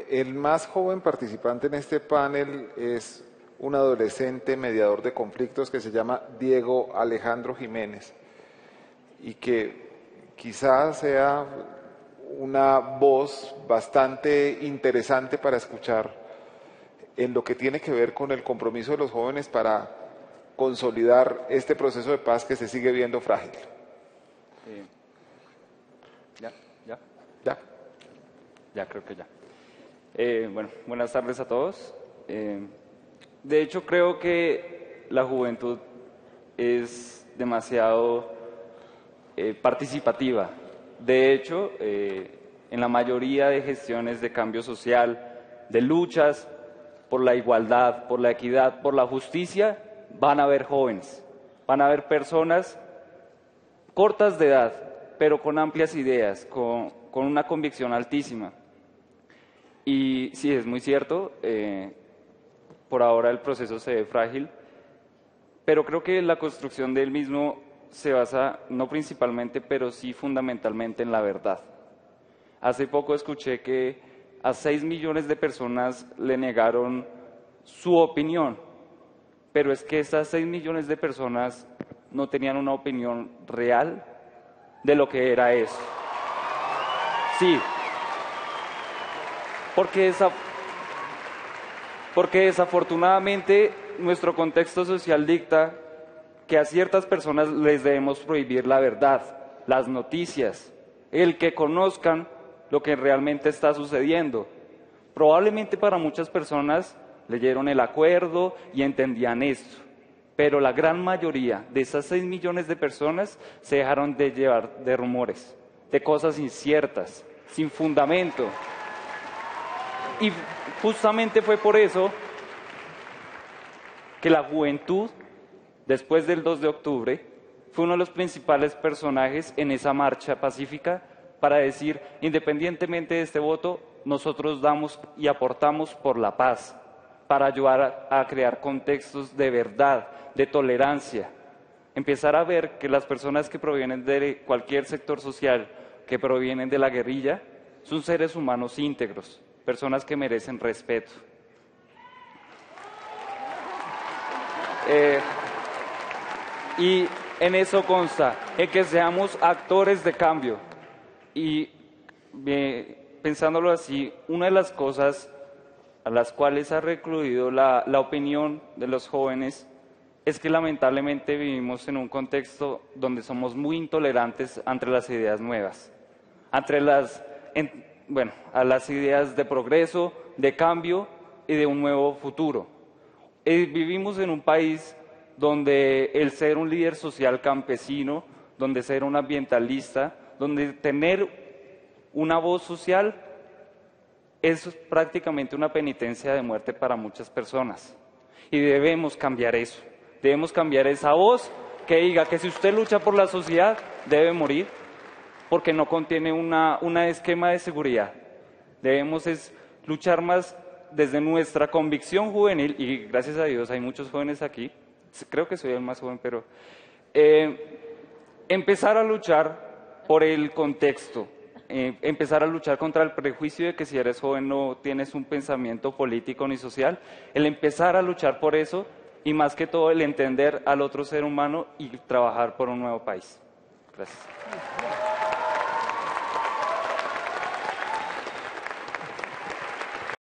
El más joven participante en este panel es un adolescente mediador de conflictos que se llama Diego Alejandro Jiménez y que quizás sea una voz bastante interesante para escuchar en lo que tiene que ver con el compromiso de los jóvenes para consolidar este proceso de paz que se sigue viendo frágil. Ya, creo que ya. Bueno, buenas tardes a todos. De hecho, creo que la juventud es demasiado participativa. De hecho, en la mayoría de gestiones de cambio social, de luchas por la igualdad, por la equidad, por la justicia, van a haber jóvenes, van a haber personas cortas de edad, pero con amplias ideas, con una convicción altísima. Y sí, es muy cierto, por ahora el proceso se ve frágil, pero creo que la construcción del mismo se basa, no principalmente, pero sí fundamentalmente en la verdad. Hace poco escuché que a 6 millones de personas le negaron su opinión, pero es que estas 6 millones de personas no tenían una opinión real de lo que era eso. Sí, porque desafortunadamente nuestro contexto social dicta que a ciertas personas les debemos prohibir la verdad, las noticias, el que conozcan lo que realmente está sucediendo. Probablemente para muchas personas leyeron el acuerdo y entendían esto, pero la gran mayoría de esas 6 millones de personas se dejaron de llevar de rumores, de cosas inciertas, sin fundamento. Y justamente fue por eso que la juventud, después del 2 de octubre, fue uno de los principales personajes en esa marcha pacífica para decir, independientemente de este voto, nosotros damos y aportamos por la paz, para ayudar a crear contextos de verdad, de tolerancia. Empezar a ver que las personas que provienen de cualquier sector social, que provienen de la guerrilla, son seres humanos íntegros, personas que merecen respeto. Y en eso consta, en que seamos actores de cambio. Y pensándolo así, una de las cosas a las cuales ha recluido la opinión de los jóvenes es que lamentablemente vivimos en un contexto donde somos muy intolerantes ante las ideas nuevas, ante a las ideas de progreso, de cambio y de un nuevo futuro. Vivimos en un país donde el ser un líder social campesino, donde ser un ambientalista, donde tener una voz social es prácticamente una penitencia de muerte para muchas personas. Y debemos cambiar eso, debemos cambiar esa voz que diga que si usted lucha por la sociedad debe morir, porque no contiene un esquema de seguridad. Debemos luchar más desde nuestra convicción juvenil, y gracias a Dios hay muchos jóvenes aquí, creo que soy el más joven, pero empezar a luchar por el contexto, empezar a luchar contra el prejuicio de que si eres joven no tienes un pensamiento político ni social, el empezar a luchar por eso y más que todo el entender al otro ser humano y trabajar por un nuevo país. Gracias.